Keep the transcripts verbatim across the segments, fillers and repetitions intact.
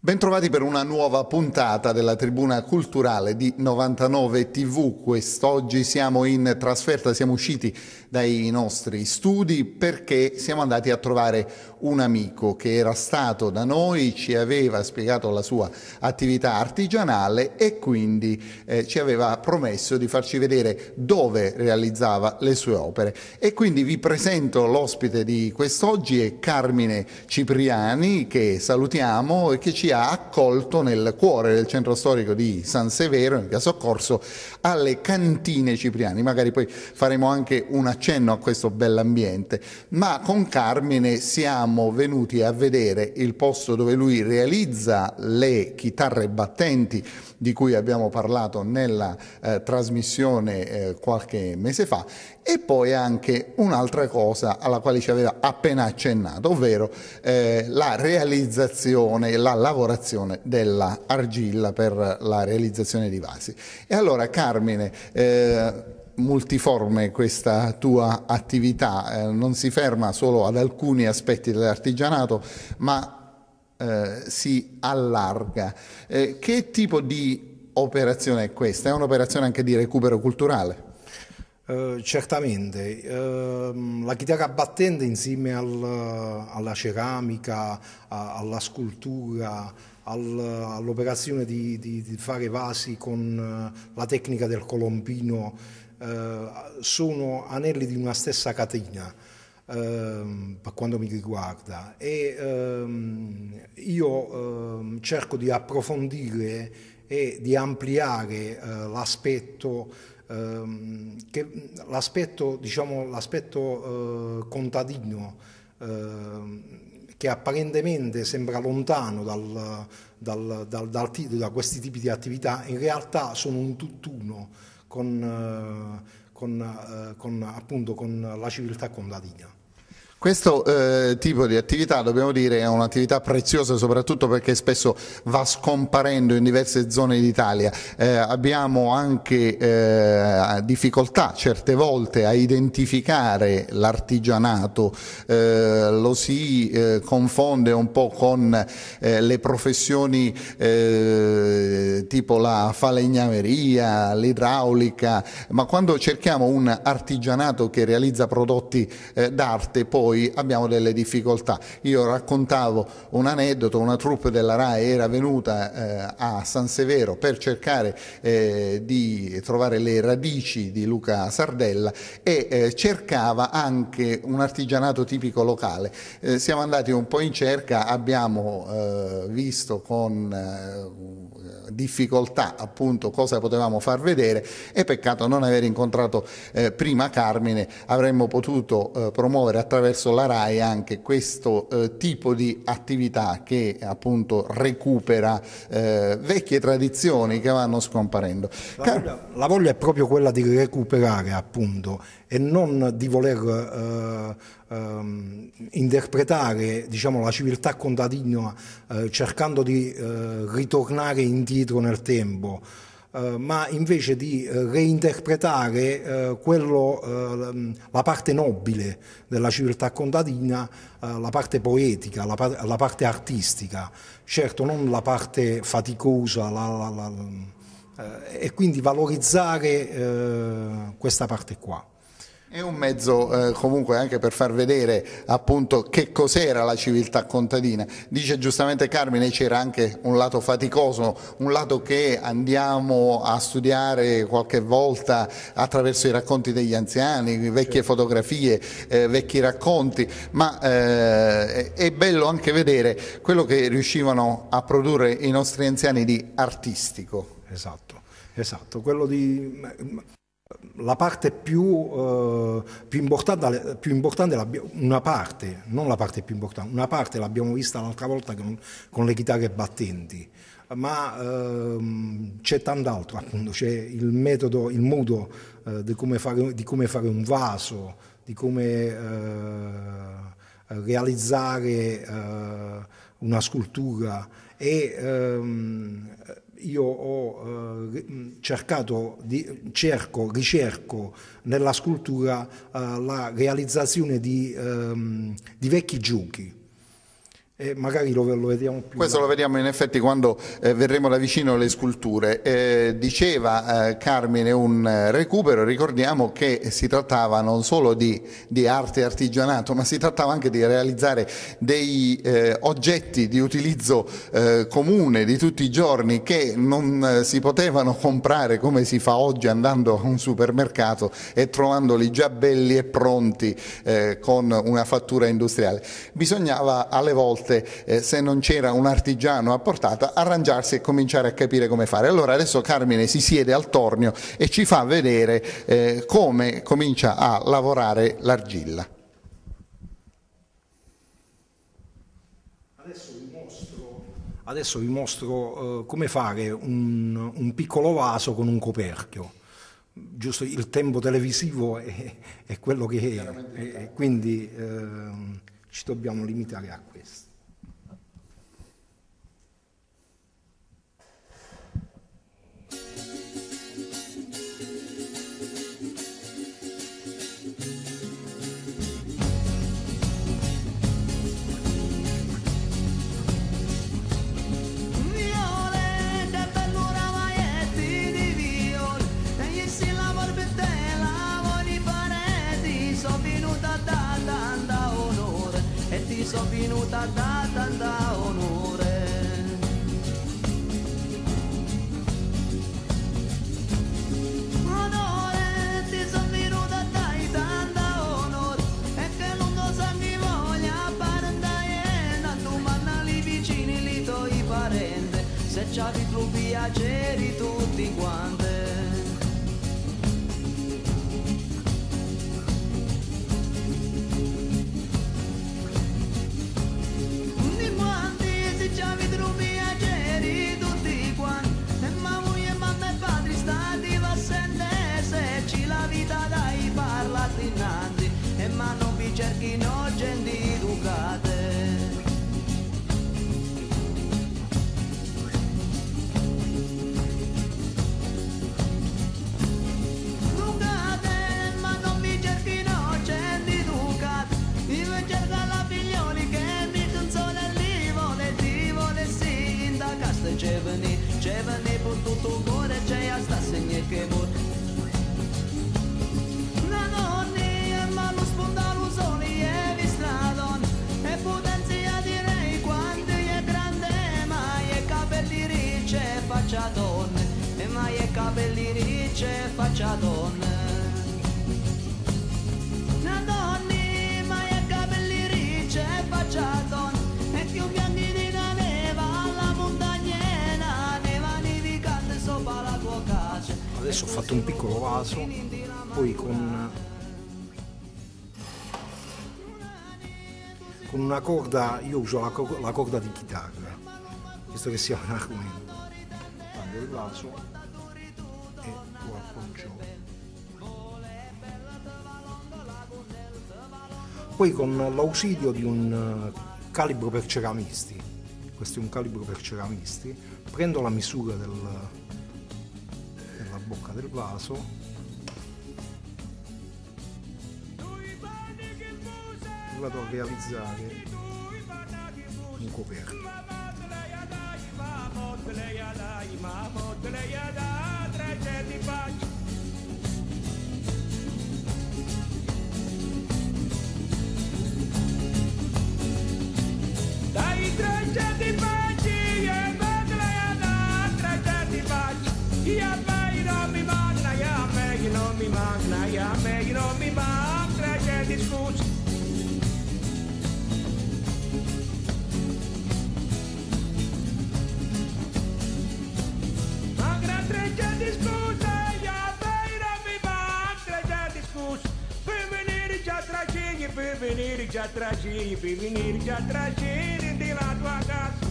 Bentrovati per una nuova puntata della Tribuna Culturale di novantanove tivù. Quest'oggi siamo in trasferta, siamo usciti dai nostri studi perché siamo andati a trovare un amico che era stato da noi, ci aveva spiegato la sua attività artigianale e quindi eh, ci aveva promesso di farci vedere dove realizzava le sue opere. E quindi vi presento l'ospite di quest'oggi, è Carmine Cipriani, che salutiamo e che ci ha accolto nel cuore del centro storico di San Severo, in via Soccorso, alle Cantine Cipriani. Magari poi faremo anche un accenno a questo bell'ambiente, ma con Carmine siamo venuti a vedere il posto dove lui realizza le chitarre battenti di cui abbiamo parlato nella eh, trasmissione eh, qualche mese fa, e poi anche un'altra cosa alla quale ci aveva appena accennato, ovvero eh, la realizzazione, la lavorazione della argilla per la realizzazione di vasi. E allora Carmine, eh, multiforme questa tua attività, eh, non si ferma solo ad alcuni aspetti dell'artigianato, ma Eh, si allarga. Eh, che tipo di operazione è questa? È un'operazione anche di recupero culturale? Uh, certamente, uh, la chitarra battente insieme al, alla ceramica, a, alla scultura, al, all'operazione di, di, di fare vasi con uh, la tecnica del colombino uh, sono anelli di una stessa catena. Uh, per quanto mi riguarda, e uh, io uh, cerco di approfondire e di ampliare uh, l'aspetto uh, che l'aspetto diciamo l'aspetto uh, contadino, uh, che apparentemente sembra lontano dal, dal, dal, dal, da questi tipi di attività. In realtà sono un tutt'uno con, uh, con, uh, con, appunto, con la civiltà contadina. Questo eh, tipo di attività, dobbiamo dire, è un'attività preziosa, soprattutto perché spesso va scomparendo in diverse zone d'Italia. Eh, abbiamo anche eh, difficoltà certe volte a identificare l'artigianato, eh, lo si eh, confonde un po' con eh, le professioni eh, tipo la falegnameria, l'idraulica, ma quando cerchiamo un artigianato che realizza prodotti eh, d'arte, poi abbiamo delle difficoltà. Io raccontavo un aneddoto: una troupe della RAI era venuta eh, a San Severo per cercare eh, di trovare le radici di Luca Sardella e eh, cercava anche un artigianato tipico locale. Eh, siamo andati un po' in cerca, abbiamo eh, visto con eh, difficoltà appunto cosa potevamo far vedere, e peccato non aver incontrato eh, prima Carmine. Avremmo potuto eh, promuovere attraverso la RAI anche questo eh, tipo di attività che appunto recupera eh, vecchie tradizioni che vanno scomparendo. La voglia, la voglia è proprio quella di recuperare, appunto, e non di voler eh, eh, interpretare, diciamo, la civiltà contadina eh, cercando di eh, ritornare indietro nel tempo. Uh, ma invece di uh, reinterpretare uh, quello, uh, la parte nobile della civiltà contadina, uh, la parte poetica, la, par la parte artistica, certo non la parte faticosa, la, la, la, uh, e quindi valorizzare uh, questa parte qua. È un mezzo eh, comunque anche per far vedere appunto che cos'era la civiltà contadina. Dice giustamente Carmine, c'era anche un lato faticoso, un lato che andiamo a studiare qualche volta attraverso i racconti degli anziani, vecchie fotografie, eh, vecchi racconti, ma eh, è bello anche vedere quello che riuscivano a produrre i nostri anziani di artistico. Esatto, esatto, quello di... La parte più, uh, più importante, più importante una parte, non la parte più importante, una parte l'abbiamo vista l'altra volta con, con le chitarre battenti, ma uh, c'è tant'altro, appunto, c'è il metodo, il modo uh, di, come fare, di come fare un vaso, di come uh, realizzare uh, una scultura, e um, io ho eh, cercato, di, cerco, ricerco nella scultura eh, la realizzazione di, ehm, di vecchi giochi. e magari lo, lo vediamo più. Questo là. Lo vediamo in effetti quando eh, vedremo da vicino le sculture. Eh, diceva eh, Carmine un eh, recupero, ricordiamo che si trattava non solo di, di arte e artigianato, ma si trattava anche di realizzare dei eh, oggetti di utilizzo eh, comune di tutti i giorni che non eh, si potevano comprare come si fa oggi andando a un supermercato e trovandoli già belli e pronti eh, con una fattura industriale. Bisognava alle volte Eh, se non c'era un artigiano a portata, arrangiarsi e cominciare a capire come fare. Allora adesso Carmine si siede al tornio e ci fa vedere eh, come comincia a lavorare l'argilla. Adesso vi mostro, adesso vi mostro eh, come fare un, un piccolo vaso con un coperchio. Giusto, il tempo televisivo è, è quello che è, e quindi eh, ci dobbiamo limitare a questo. Sono venuta da tanta onore. Onore, ti sono venuta dai tanta onore. E che non lo sa chi voglia parentare. Tu manna li vicini, li toi parenti. Se c'avi tu piaceri tutti quanti. E ma non vi cerchino gente educate. Educate, ma non vi cerchino gente educate. Io cerco la figlioli che mi canzone lì vuole, ti vuole sì, in da casta c'è veni, c'è veni per tutto il cuore, c'è a sta segni che vuole. Faccia donne, e mai e capelli ricci e faccia donne. Una donna, mai e capelli ricci e faccia donne. E più bianchi di una neva alla montagnena, neva nevicante sopra la tua casa. Adesso ho fatto un piccolo vaso, poi con, con una corda, io uso la, la corda di chitarra, visto che siamo in argomento. Il vaso e lo appoggio. Poi con l'ausilio di un calibro per ceramisti, questo è un calibro per ceramisti, prendo la misura del, della bocca del vaso e vado a realizzare un coperchio. Dai tracciati facci e maglia da tracciati facci e mai non mi manca ya me non mi manca ya me non mi manca tracciati scusi. Per venire già tragini, per venire già tragini di la tua casa.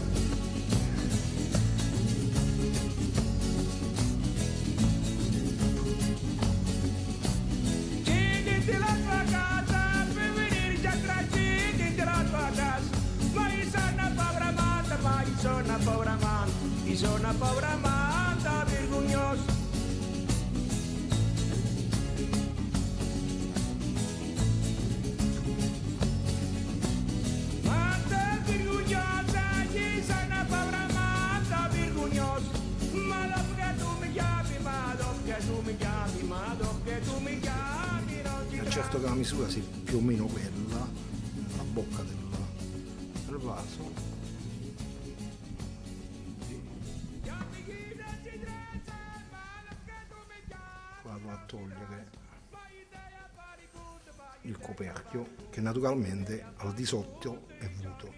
Gini di la tua casa, per venire già tragini di la tua casa. Ma io sono programmata, ma io sono programmata, io sono programmata, vergognosa. mi chiami, ma che tu mi chiami, non ci È certo che la misura sia più o meno quella, nella bocca del, del vaso. chiami chi non ci tratta, ma che tu mi chiami. Vado a togliere il coperchio, che naturalmente al di sotto è vuoto.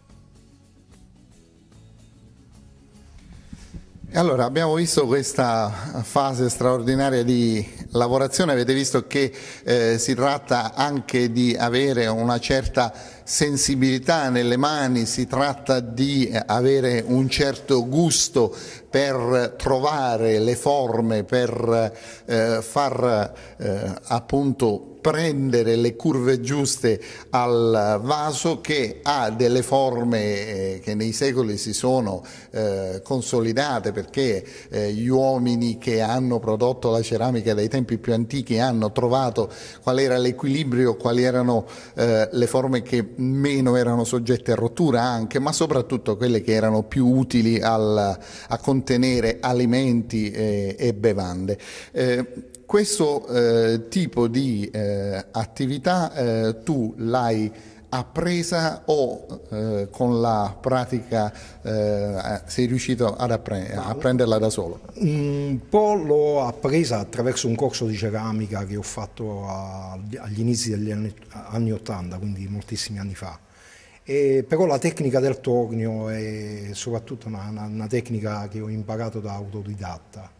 E allora abbiamo visto questa fase straordinaria di lavorazione, avete visto che eh, si tratta anche di avere una certa sensibilità nelle mani, si tratta di avere un certo gusto per trovare le forme, per eh, far eh, appunto prendere le curve giuste al vaso, che ha delle forme eh, che nei secoli si sono eh, consolidate, perché eh, gli uomini che hanno prodotto la ceramica dai tempi più antichi hanno trovato qual era l'equilibrio, quali erano eh, le forme che meno erano soggette a rottura anche, ma soprattutto quelle che erano più utili al, a contenere alimenti e, e bevande. Eh, Questo eh, tipo di eh, attività eh, tu l'hai appresa o eh, con la pratica eh, sei riuscito ad appre- a prenderla da solo? Un po' l'ho appresa attraverso un corso di ceramica che ho fatto a, agli inizi degli anni, anni ottanta, quindi moltissimi anni fa. E però la tecnica del tornio è soprattutto una, una, una tecnica che ho imparato da autodidatta.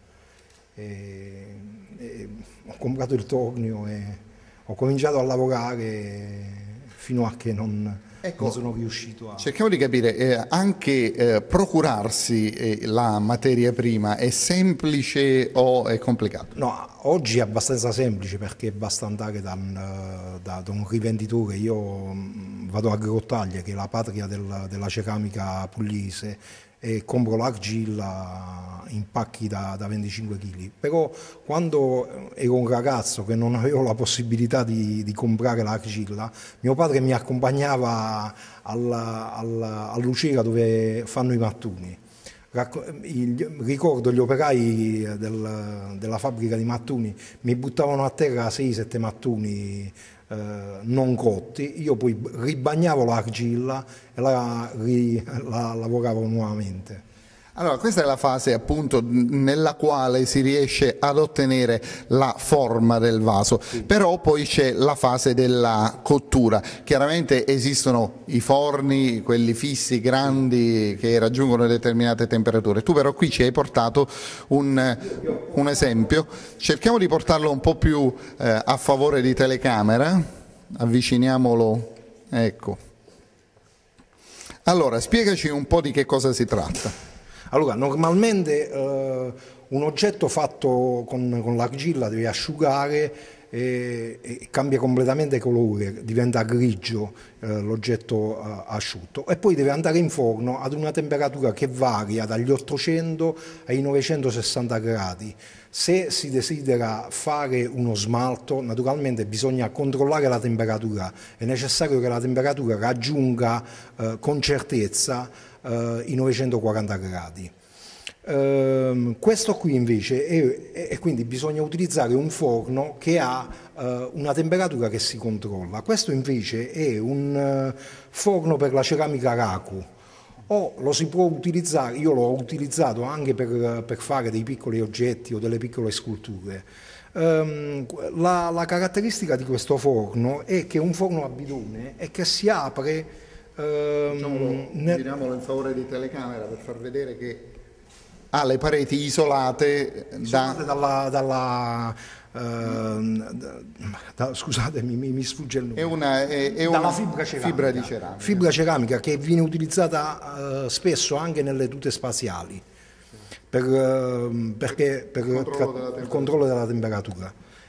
E, e ho comprato il tornio e ho cominciato a lavorare fino a che non, ecco, non sono riuscito a... Cerchiamo di capire, eh, anche eh, procurarsi eh, la materia prima è semplice o è complicato? No, oggi è abbastanza semplice, perché basta andare da un, da, da un rivenditore. Io mh, vado a Grottaglie, che è la patria del, della ceramica pugliese, e compro l'argilla in pacchi da, da venticinque chili. Però quando ero un ragazzo che non avevo la possibilità di, di comprare l'argilla, mio padre mi accompagnava alla, alla, a Lucera, dove fanno i mattoni. Ricordo gli operai del, della fabbrica di mattoni mi buttavano a terra sei sette mattoni eh, non cotti, io poi ribagnavo l'argilla e la, ri, la lavoravo nuovamente. Allora, questa è la fase appunto nella quale si riesce ad ottenere la forma del vaso, sì. Però poi c'è la fase della cottura. Chiaramente esistono i forni, quelli fissi, grandi, che raggiungono determinate temperature. Tu però qui ci hai portato un, un esempio, cerchiamo di portarlo un po' più eh, a favore di telecamera, avviciniamolo, ecco. Allora, spiegaci un po' di che cosa si tratta. Allora, normalmente eh, un oggetto fatto con, con l'argilla deve asciugare e, e cambia completamente colore, diventa grigio eh, l'oggetto eh, asciutto, e poi deve andare in forno ad una temperatura che varia dagli ottocento ai novecentosessanta gradi. Se si desidera fare uno smalto, naturalmente bisogna controllare la temperatura, è necessario che la temperatura raggiunga eh, con certezza i novecentoquaranta gradi. Uh, questo qui invece è, e quindi bisogna utilizzare un forno che ha uh, una temperatura che si controlla. Questo invece è un uh, forno per la ceramica raku, o lo si può utilizzare, io l'ho utilizzato anche per, per fare dei piccoli oggetti o delle piccole sculture. Um, la, la caratteristica di questo forno è che è un forno a bidone e che si apre. Diciamolo, giriamolo in favore di telecamera per far vedere che ha le pareti isolate, isolate da... dalla, dalla uh, da, da, scusatemi mi, mi sfugge il nome, è una, è, è dalla una fibra ceramica, fibra di ceramica. Fibra ceramica che viene utilizzata uh, spesso anche nelle tute spaziali per, uh, perché, per il controllo, il controllo della temperatura.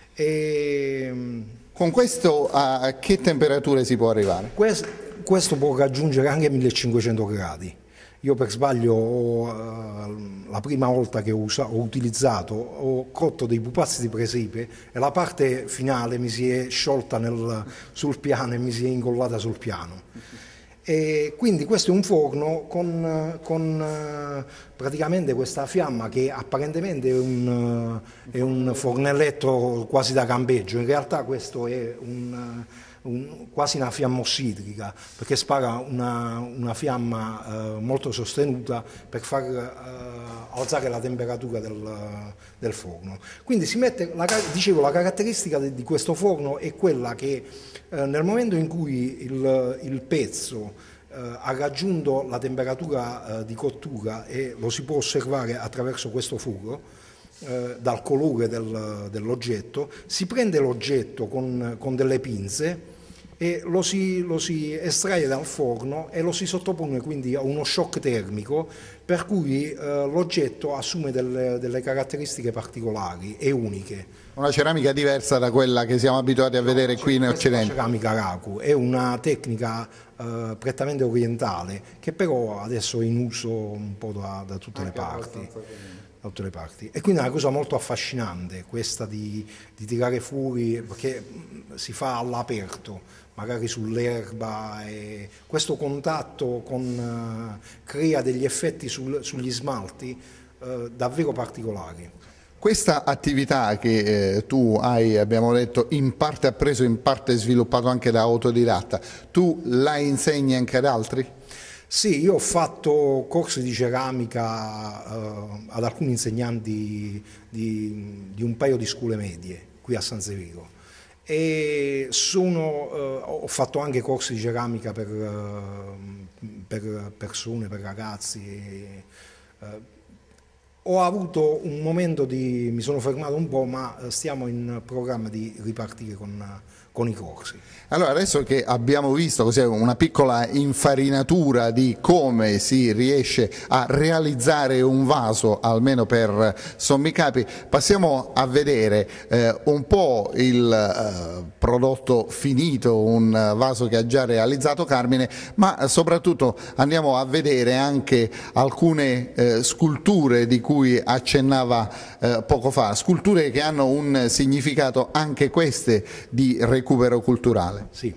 E, con questo a che temperature si può arrivare? Questo, Questo può raggiungere anche millecinquecento gradi. Io per sbaglio, ho, uh, la prima volta che ho, usa, ho utilizzato, ho cotto dei pupazzi di presepe e la parte finale mi si è sciolta nel, sul piano e mi si è incollata sul piano. E quindi questo è un forno con, con eh, praticamente questa fiamma che apparentemente è un, è un fornelletto quasi da campeggio, in realtà questo è un, un, quasi una fiamma ossidrica, perché spara una, una fiamma eh, molto sostenuta per far eh, alzare la temperatura del, del forno. Quindi si mette, la, dicevo, la caratteristica di, di questo forno è quella che eh, nel momento in cui il, il pezzo eh, ha raggiunto la temperatura eh, di cottura, e lo si può osservare attraverso questo furo, eh, dal colore del, dell'oggetto, si prende l'oggetto con, con delle pinze e lo si, lo si estrae dal forno e lo si sottopone quindi a uno shock termico, per cui eh, l'oggetto assume delle, delle caratteristiche particolari e uniche. Una ceramica diversa da quella che siamo abituati a vedere qui in Occidente. La ceramica raku è una tecnica eh, prettamente orientale, che però adesso è in uso un po' da, da tutte le parti. Da tutte le parti. E quindi è una cosa molto affascinante questa di, di tirare fuori, perché si fa all'aperto, magari sull'erba, e questo contatto con, uh, crea degli effetti sul, sugli smalti uh, davvero particolari. Questa attività che eh, tu hai, abbiamo detto, in parte appreso, in parte sviluppato anche da autodidatta, tu la insegni anche ad altri? Sì, io ho fatto corsi di ceramica eh, ad alcuni insegnanti di, di un paio di scuole medie qui a San Severo, e sono, eh, ho fatto anche corsi di ceramica per, eh, per persone, per ragazzi. E, eh, ho avuto un momento di, mi sono fermato un po', ma stiamo in programma di ripartire con, con i corsi. Allora, adesso che abbiamo visto così una piccola infarinatura di come si riesce a realizzare un vaso, almeno per sommi capi, passiamo a vedere eh, un po' il eh, prodotto finito, un vaso che ha già realizzato Carmine, ma soprattutto andiamo a vedere anche alcune eh, sculture di cui accennava eh, poco fa, sculture che hanno un significato anche queste di recupero culturale. Sì,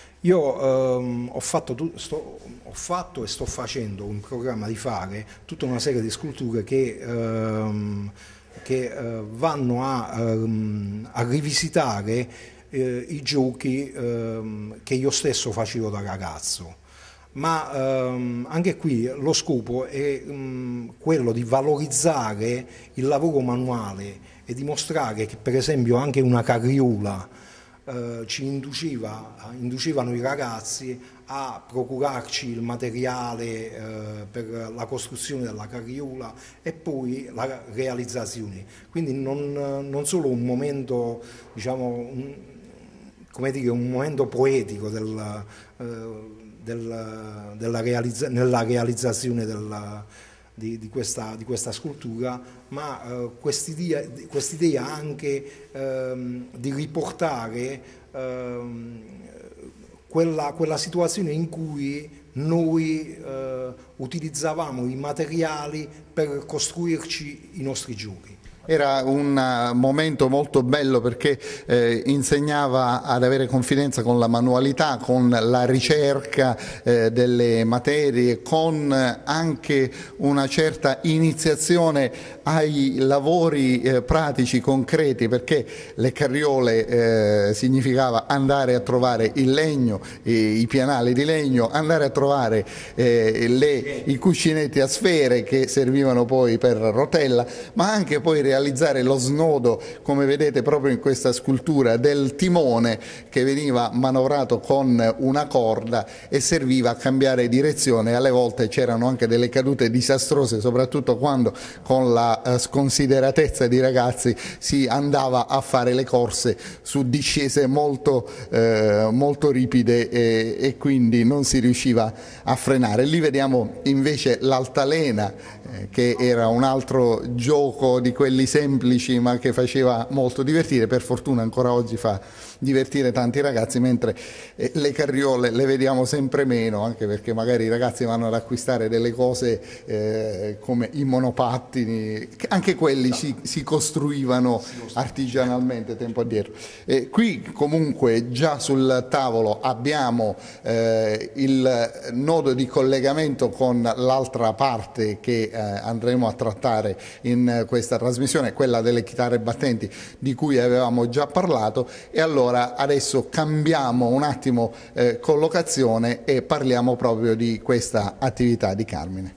io ehm, ho, fatto, sto, ho fatto e sto facendo un programma di fare tutta una serie di sculture che, ehm, che eh, vanno a, ehm, a rivisitare eh, i giochi ehm, che io stesso facevo da ragazzo. Ma ehm, anche qui lo scopo è um, quello di valorizzare il lavoro manuale e dimostrare che, per esempio, anche una carriola eh, ci induceva, inducevano i ragazzi a procurarci il materiale eh, per la costruzione della carriola e poi la realizzazione. Quindi non, non solo un momento, diciamo, un, come dire, un momento poetico del, eh, Del, della realizza, nella realizzazione della, di, di, questa, di questa scultura, ma eh, quest'idea, quest'idea anche ehm, di riportare ehm, quella, quella situazione in cui noi eh, utilizzavamo i materiali per costruirci i nostri giochi. Era un momento molto bello perché eh, insegnava ad avere confidenza con la manualità, con la ricerca eh, delle materie, con anche una certa iniziazione ai lavori eh, pratici, concreti, perché le carriole eh, significava andare a trovare il legno, i, i pianali di legno, andare a trovare eh, le, i cuscinetti a sfere che servivano poi per rotella, ma anche poi realizzare lo snodo, come vedete proprio in questa scultura, del timone che veniva manovrato con una corda e serviva a cambiare direzione. Alle volte c'erano anche delle cadute disastrose, soprattutto quando con la eh, sconsideratezza di ragazzi si andava a fare le corse su discese molto, eh, molto ripide e, e quindi non si riusciva a frenare. Lì vediamo invece l'altalena, eh, che era un altro gioco di quelli quelli semplici ma che faceva molto divertire, per fortuna ancora oggi fa divertire tanti ragazzi, mentre eh, le carriole le vediamo sempre meno, anche perché magari i ragazzi vanno ad acquistare delle cose eh, come i monopattini, anche quelli si, si costruivano artigianalmente tempo addietro. Eh, qui comunque già sul tavolo abbiamo eh, il nodo di collegamento con l'altra parte che eh, andremo a trattare in questa trasmissione, quella delle chitarre battenti di cui avevamo già parlato, e allora adesso cambiamo un attimo eh, collocazione e parliamo proprio di questa attività di Carmine.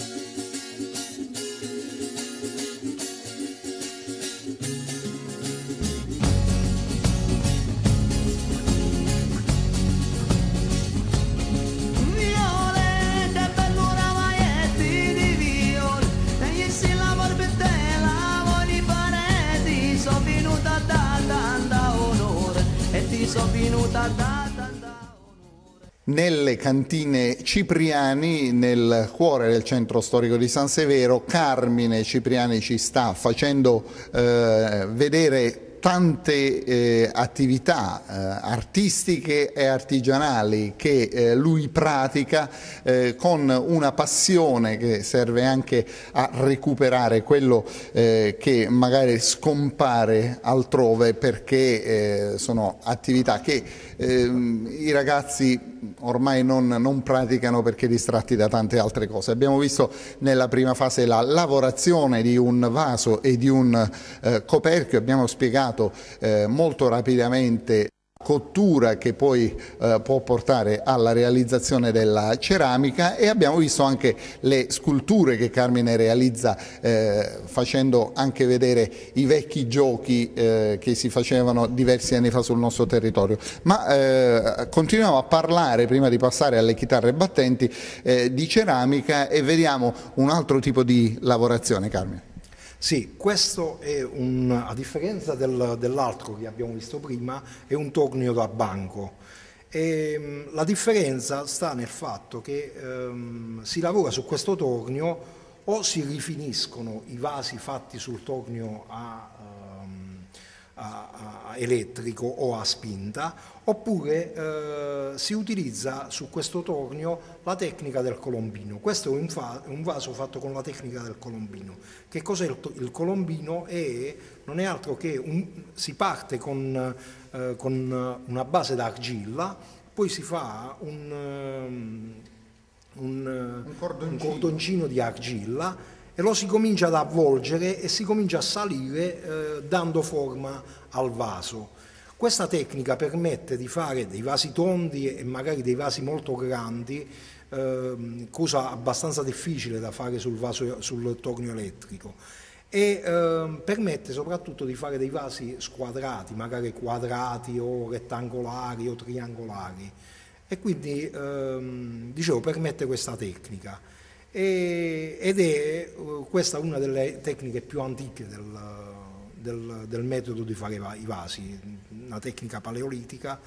Nelle cantine Cipriani, nel cuore del centro storico di San Severo, Carmine Cipriani ci sta facendo eh, vedere tante eh, attività eh, artistiche e artigianali che eh, lui pratica eh, con una passione che serve anche a recuperare quello eh, che magari scompare altrove, perché eh, sono attività che eh, i ragazzi ormai non, non praticano perché distratti da tante altre cose. Abbiamo visto nella prima fase la lavorazione di un vaso e di un eh, coperchio, abbiamo spiegato eh, molto rapidamente cottura che poi eh, può portare alla realizzazione della ceramica, e abbiamo visto anche le sculture che Carmine realizza eh, facendo anche vedere i vecchi giochi eh, che si facevano diversi anni fa sul nostro territorio. Ma eh, continuiamo a parlare, prima di passare alle chitarre battenti, eh, di ceramica, e vediamo un altro tipo di lavorazione, Carmine. Sì, questo è un, a differenza del, dell'altro che abbiamo visto prima, è un tornio da banco. E, la differenza sta nel fatto che ehm, si lavora su questo tornio, o si rifiniscono i vasi fatti sul tornio a, ehm, a, a elettrico o a spinta, oppure eh, si utilizza su questo tornio la tecnica del colombino. Questo è un, fa un vaso fatto con la tecnica del colombino. Che cos'è il, il colombino? È, non è altro che un, si parte con, eh, con una base d'argilla, poi si fa un, um, un, un, cordoncino. un cordoncino di argilla e lo si comincia ad avvolgere e si comincia a salire eh, dando forma al vaso. Questa tecnica permette di fare dei vasi tondi e magari dei vasi molto grandi, eh, cosa abbastanza difficile da fare sul, vaso, sul tornio elettrico, e eh, permette soprattutto di fare dei vasi squadrati, magari quadrati o rettangolari o triangolari, e quindi eh, dicevo, permette questa tecnica. E, ed è uh, questa una delle tecniche più antiche del Del, del metodo di fare i vasi, una tecnica paleolitica,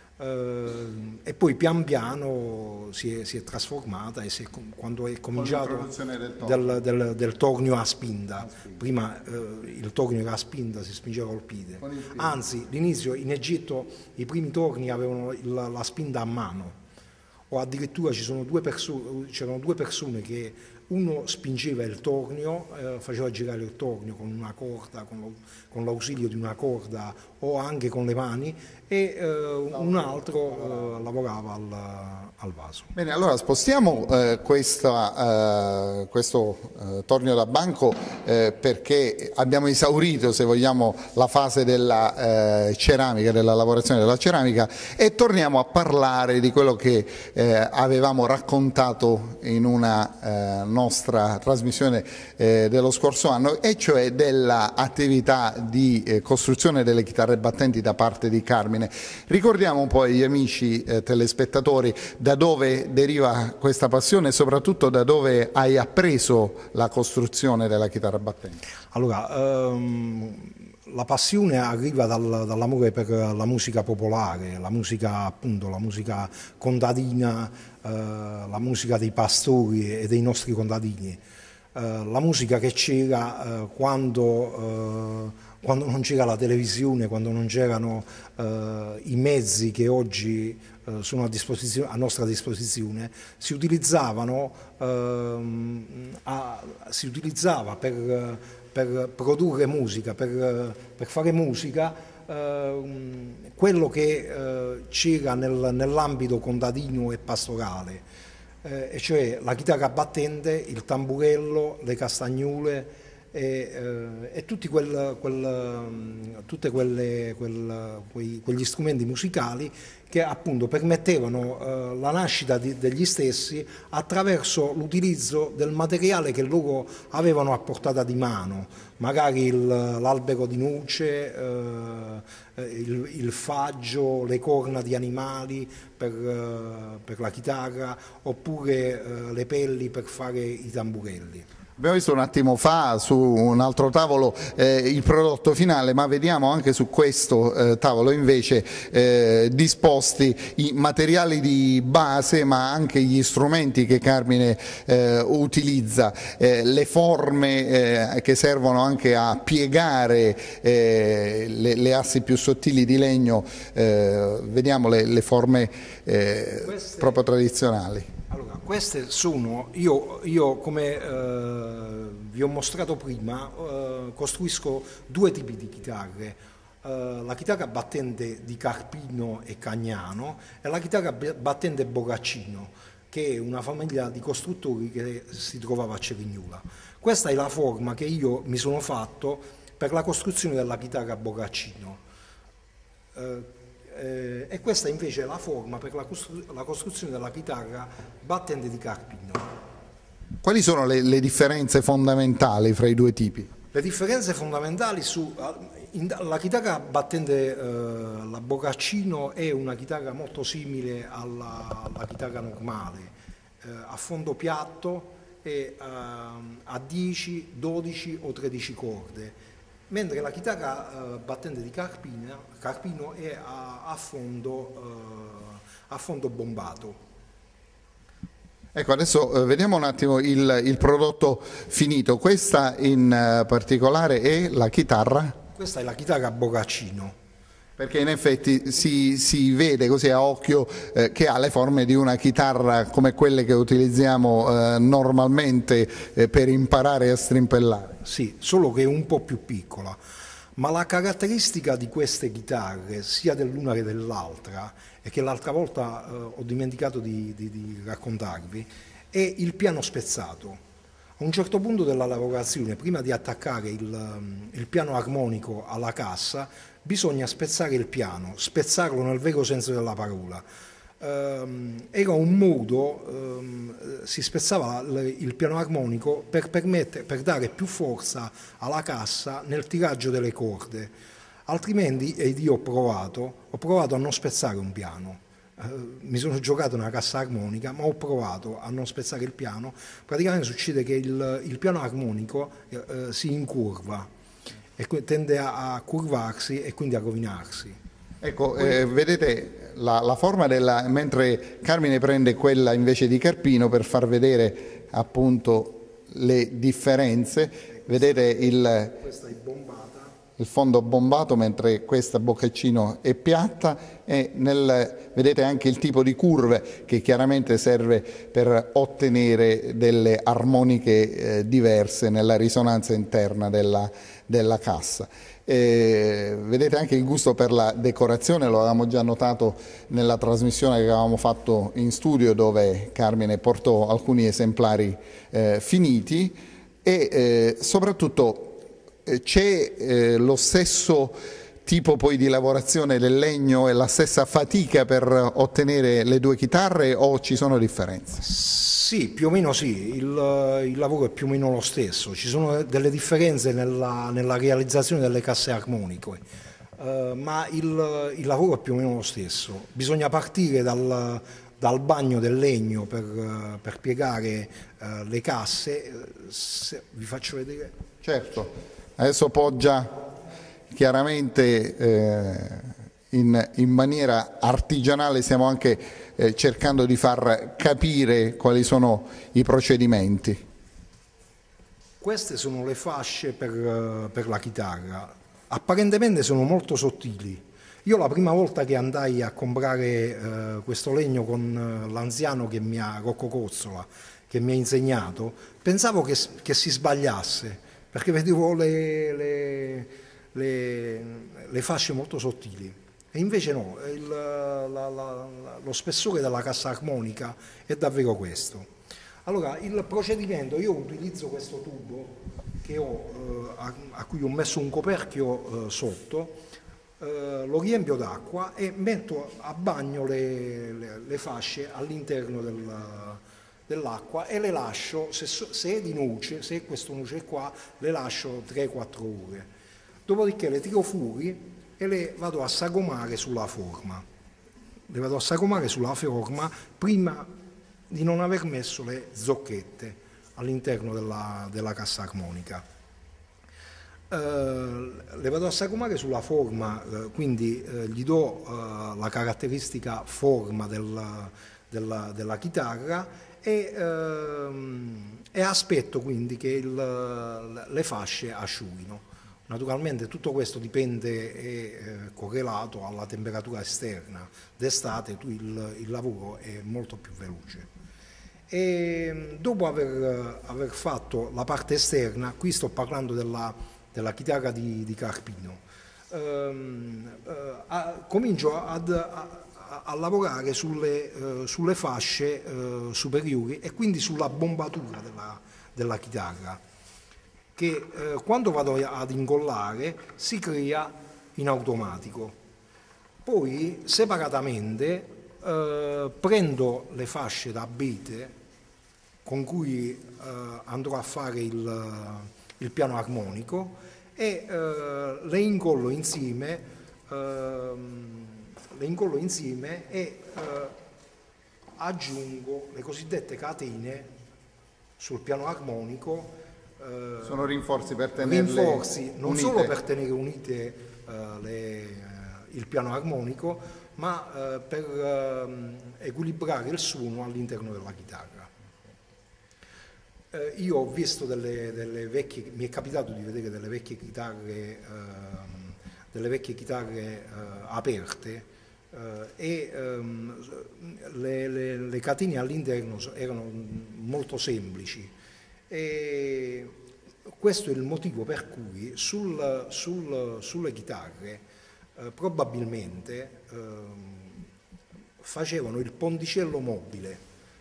eh, e poi pian piano si è, si è trasformata, e si è, quando è cominciato del tornio, del, del, del tornio a spinta, a spinta. Prima eh, il tornio era a spinta, si spingeva col piede, anzi l'inizio in Egitto i primi torni avevano il, la spinta a mano, o addirittura ci sono due perso- c'erano due persone che uno spingeva il tornio, eh, faceva girare il tornio con una corda, con l'ausilio di una corda o anche con le mani, e eh, un altro eh, lavorava al, al vaso. Bene, allora spostiamo eh, questa, eh, questo eh, tornio da banco eh, perché abbiamo esaurito, se vogliamo, la fase della eh, ceramica, della lavorazione della ceramica, e torniamo a parlare di quello che eh, avevamo raccontato in una eh, nostra trasmissione eh, dello scorso anno, e cioè dell'attività di eh, costruzione delle chitarre battenti da parte di Carmine. Ricordiamo un po' agli amici eh, telespettatori da dove deriva questa passione e soprattutto da dove hai appreso la costruzione della chitarra battente. Allora, ehm, la passione arriva dal, dall'amore per la musica popolare, la musica appunto, la musica contadina, eh, la musica dei pastori e dei nostri contadini. la musica che c'era eh, quando, eh, quando non c'era la televisione, quando non c'erano eh, i mezzi che oggi eh, sono a, disposizione, a nostra disposizione, si utilizzavano, ehm, a, si utilizzava per, per produrre musica, per, per fare musica, Uh, quello che uh, c'era nel, nell'ambito contadino e pastorale, uh, e cioè la chitarra battente, il tamburello, le castagnule e, uh, e tutti quel, quel, um, tutte quelle, quel, quei, quegli strumenti musicali che appunto permettevano uh, la nascita di, degli stessi attraverso l'utilizzo del materiale che loro avevano a portata di mano, magari l'albero di nuce, uh, il, il faggio, le corna di animali per, uh, per la chitarra, oppure uh, le pelli per fare i tamburelli. Abbiamo visto un attimo fa su un altro tavolo eh, il prodotto finale, ma vediamo anche su questo eh, tavolo invece eh, disposti i materiali di base, ma anche gli strumenti che Carmine eh, utilizza, eh, le forme eh, che servono anche a piegare eh, le, le assi più sottili di legno, eh, vediamo le, le forme eh, Queste... proprio tradizionali. Allora, queste sono, io, io come eh, vi ho mostrato prima, eh, costruisco due tipi di chitarre, eh, la chitarra battente di Carpino e Cagnano e la chitarra battente Bocaccino, che è una famiglia di costruttori che si trovava a Cerignola. Questa è la forma che io mi sono fatto per la costruzione della chitarra Bocaccino. Eh, Eh, e questa invece è la forma per la, costru la costruzione della chitarra battente di Carpino. Quali sono le, le differenze fondamentali fra i due tipi? Le differenze fondamentali su in, la chitarra battente, eh, la Bocaccino è una chitarra molto simile alla, alla chitarra normale, eh, a fondo piatto e a, a dieci, dodici o tredici corde. Mentre la chitarra uh, battente di Carpino, Carpino è a, a, fondo, uh, a fondo bombato. Ecco, adesso uh, vediamo un attimo il, il prodotto finito. Questa in uh, particolare è la chitarra? Questa è la chitarra Bocaccino. Perché in effetti si, si vede così a occhio eh, che ha le forme di una chitarra come quelle che utilizziamo eh, normalmente eh, per imparare a strimpellare. Sì, solo che è un po' più piccola, ma la caratteristica di queste chitarre, sia dell'una che dell'altra, e che l'altra volta eh, ho dimenticato di, di, di raccontarvi, è il piano spezzato. A un certo punto della lavorazione, prima di attaccare il, il piano armonico alla cassa, bisogna spezzare il piano, spezzarlo nel vero senso della parola. Um, era un modo, um, si spezzava il piano armonico per, per dare più forza alla cassa nel tiraggio delle corde, altrimenti, ed io ho provato, ho provato a non spezzare un piano. Uh, mi sono giocato una cassa armonica, ma ho provato a non spezzare il piano. Praticamente succede che il, il piano armonico uh, si incurva e tende a, a curvarsi e quindi a rovinarsi. Ecco, eh, vedete la, la forma della, mentre Carmine prende quella invece di Carpino per far vedere appunto le differenze, vedete il, questa è bombata. Il fondo bombato, mentre questa Bocaccino è piatta, e nel, vedete anche il tipo di curve che chiaramente serve per ottenere delle armoniche eh, diverse nella risonanza interna della, della cassa. E vedete anche il gusto per la decorazione, lo avevamo già notato nella trasmissione che avevamo fatto in studio, dove Carmine portò alcuni esemplari eh, finiti, e eh, soprattutto c'è eh, lo stesso tipo poi di lavorazione del legno e la stessa fatica per ottenere le due chitarre, o ci sono differenze? Sì, più o meno sì, il, il lavoro è più o meno lo stesso, ci sono delle differenze nella, nella realizzazione delle casse armoniche, uh, ma il, il lavoro è più o meno lo stesso. Bisogna partire dal, dal bagno del legno per, per piegare uh, le casse. Se, vi faccio vedere? Certo. Adesso poggia chiaramente eh, in, in maniera artigianale, stiamo anche eh, cercando di far capire quali sono i procedimenti. queste sono le fasce per, per la chitarra, apparentemente sono molto sottili. Io la prima volta che andai a comprare eh, questo legno con l'anziano che mi ha, Rocco Cozzola, che mi ha insegnato, pensavo che, che si sbagliasse, perché vedevo le, le, le, le fasce molto sottili. E invece no, il, la, la, la, lo spessore della cassa armonica è davvero questo. Allora, il procedimento, io utilizzo questo tubo che ho, eh, a, a cui ho messo un coperchio eh, sotto, eh, lo riempio d'acqua e metto a bagno le, le, le fasce all'interno del, dell'acqua e le lascio, se, se è di noce, se è questo noce qua, le lascio tre quattro ore. Dopodiché le tiro fuori e le vado a sagomare sulla forma. Le vado a sagomare sulla forma prima di non aver messo le zocchette all'interno della, della cassa armonica. Eh, le vado a sagomare sulla forma, eh, quindi eh, gli do eh, la caratteristica forma del, della, della chitarra e, ehm, e aspetto quindi che il, le fasce asciughino. Naturalmente tutto questo dipende, è eh, correlato alla temperatura esterna. D'estate il, il lavoro è molto più veloce. E dopo aver, aver fatto la parte esterna, qui sto parlando della, della chitarra di, di Carpino, ehm, eh, a, comincio ad, a, a lavorare sulle, eh, sulle fasce eh, superiori e quindi sulla bombatura della, della chitarra, che eh, quando vado ad incollare si crea in automatico. Poi separatamente eh, prendo le fasce d'abete con cui eh, andrò a fare il, il piano armonico e eh, le incollo insieme, eh, le incollo insieme e eh, aggiungo le cosiddette catene sul piano armonico. Sono rinforzi per tenerle rinforzi non unite. Solo per tenere unite uh, le, uh, il piano armonico, ma uh, per uh, equilibrare il suono all'interno della chitarra. Uh, io ho visto delle, delle vecchie, mi è capitato di vedere delle vecchie chitarre, uh, delle vecchie chitarre uh, aperte uh, e um, le, le, le catene all'interno erano molto semplici. E questo è il motivo per cui sul, sul, sulle chitarre eh, probabilmente eh, facevano il ponticello mobile.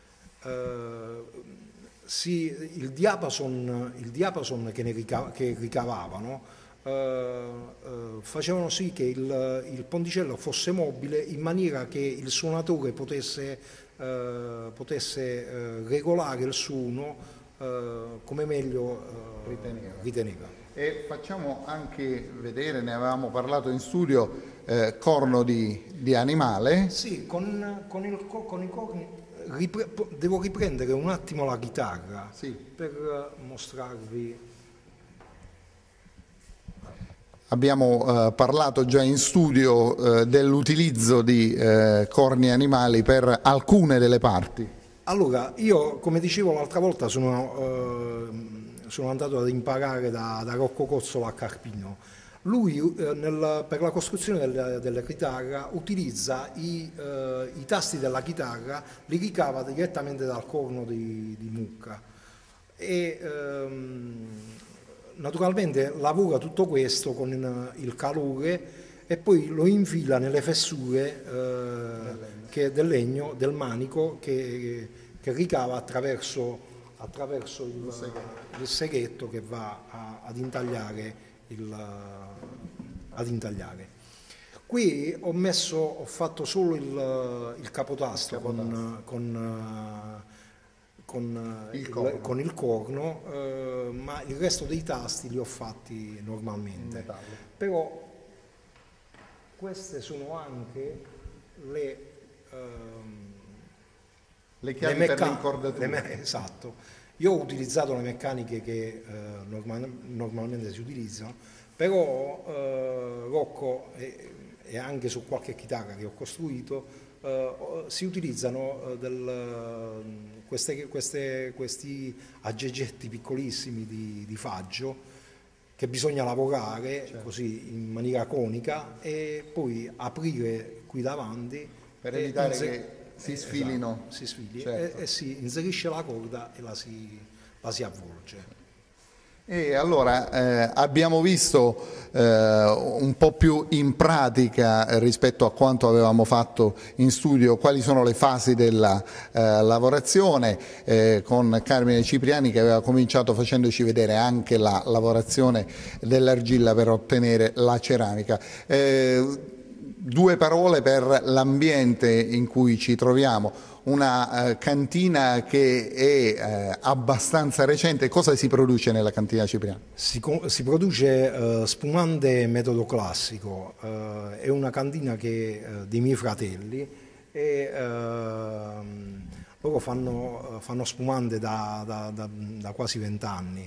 Eh, si, il, diapason, il diapason che, ne ricav che ricavavano eh, eh, facevano sì che il, il ponticello fosse mobile in maniera che il suonatore potesse, eh, potesse eh, regolare il suono Uh, come meglio uh, riteneva. riteneva. E facciamo anche vedere, ne avevamo parlato in studio, eh, corno di, di animale. Sì, con, con, il, con i corni ripre devo riprendere un attimo la chitarra, sì, per mostrarvi. Abbiamo eh, parlato già in studio eh, dell'utilizzo di eh, corni animali per alcune delle parti. Allora, io come dicevo l'altra volta sono, eh, sono andato ad imparare da, da Rocco Cozzola a Carpino. Lui eh, nel, per la costruzione del, della chitarra utilizza i, eh, i tasti della chitarra, li ricava direttamente dal corno di, di mucca e ehm, naturalmente lavora tutto questo con il calore e poi lo infila nelle fessure eh, che del legno, del manico che, che ricava attraverso, attraverso il, il seghetto che va a, ad, intagliare il, ad intagliare. Qui ho, messo, ho fatto solo il, il capotasto, il capotasto. Con, con, con, il, il, con il corno, eh, ma il resto dei tasti li ho fatti normalmente. Però queste sono anche le, ehm, le chiavi le per l'incordatura. Esatto. Io ho utilizzato le meccaniche che eh, normal, normalmente si utilizzano, però eh, Rocco e, e anche su qualche chitarra che ho costruito eh, si utilizzano eh, del, queste, queste, questi aggeggetti piccolissimi di, di faggio che bisogna lavorare, certo, così in maniera conica e poi aprire qui davanti per evitare che si sfilino. Esatto, si sfili, certo, e, e si inserisce la corda e la si, la si avvolge. E allora eh, abbiamo visto eh, un po' più in pratica rispetto a quanto avevamo fatto in studio quali sono le fasi della eh, lavorazione eh, con Carmine Cipriani, che aveva cominciato facendoci vedere anche la lavorazione dell'argilla per ottenere la ceramica. Eh, due parole per l'ambiente in cui ci troviamo. Una eh, cantina che è eh, abbastanza recente. Cosa si produce nella cantina Cipriani? Si, si produce eh, spumante metodo classico, eh, è una cantina che, eh, dei miei fratelli e eh, loro fanno, fanno spumante da, da, da, da quasi vent'anni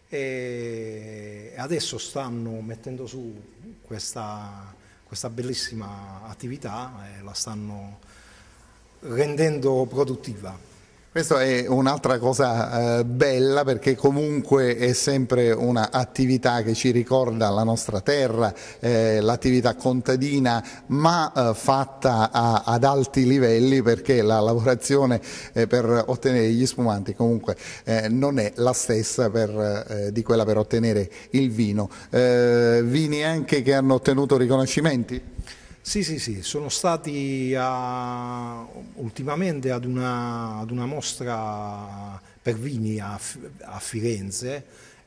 e adesso stanno mettendo su questa, questa bellissima attività e la stanno rendendo produttiva. Questa è un'altra cosa eh, bella, perché comunque è sempre un'attività che ci ricorda la nostra terra, eh, l'attività contadina, ma eh, fatta a, ad alti livelli, perché la lavorazione eh, per ottenere gli spumanti comunque eh, non è la stessa per, eh, di quella per ottenere il vino. Eh, vini anche che hanno ottenuto riconoscimenti? Sì, sì, sì, sono stati a, ultimamente ad una, ad una mostra per vini a, a Firenze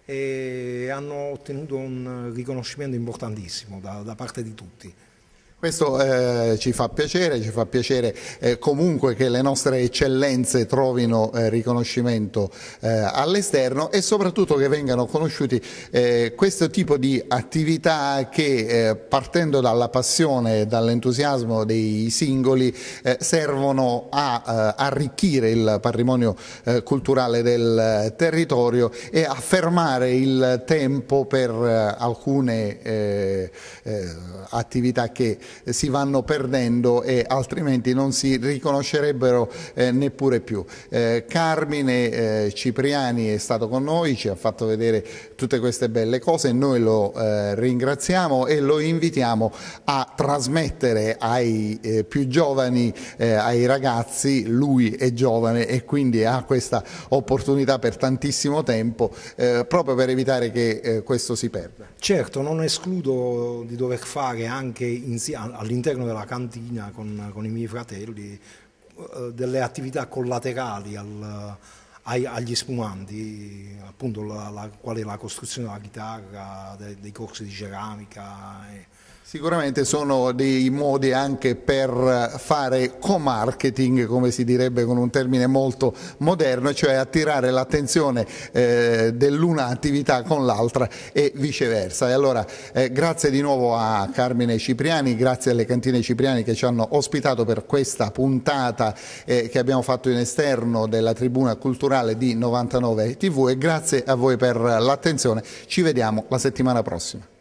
e hanno ottenuto un riconoscimento importantissimo da, da parte di tutti. Questo eh, ci fa piacere, ci fa piacere eh, comunque che le nostre eccellenze trovino eh, riconoscimento eh, all'esterno e soprattutto che vengano conosciuti eh, questo tipo di attività che eh, partendo dalla passione e dall'entusiasmo dei singoli eh, servono a eh, arricchire il patrimonio eh, culturale del territorio e a fermare il tempo per eh, alcune eh, eh, attività che si vanno perdendo e altrimenti non si riconoscerebbero eh, neppure più. Eh, Carmine eh, Cipriani è stato con noi, ci ha fatto vedere tutte queste belle cose, noi lo eh, ringraziamo e lo invitiamo a trasmettere ai eh, più giovani, eh, ai ragazzi. Lui è giovane e quindi ha questa opportunità per tantissimo tempo, eh, proprio per evitare che eh, questo si perda. Certo, non escludo di dover fare anche all'interno della cantina con, con i miei fratelli eh, delle attività collaterali al, ai, agli spumanti, appunto la, la, qual è la costruzione della chitarra, dei, dei corsi di ceramica. E, Sicuramente sono dei modi anche per fare co-marketing, come si direbbe con un termine molto moderno, cioè attirare l'attenzione eh, dell'una attività con l'altra e viceversa. E allora eh, grazie di nuovo a Carmine Cipriani, grazie alle cantine Cipriani che ci hanno ospitato per questa puntata eh, che abbiamo fatto in esterno della tribuna culturale di novantanove tivù e grazie a voi per l'attenzione. Ci vediamo la settimana prossima.